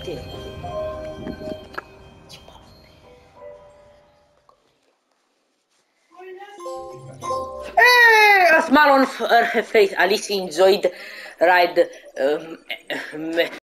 Uite. A smile on her face. Alice enjoyed ride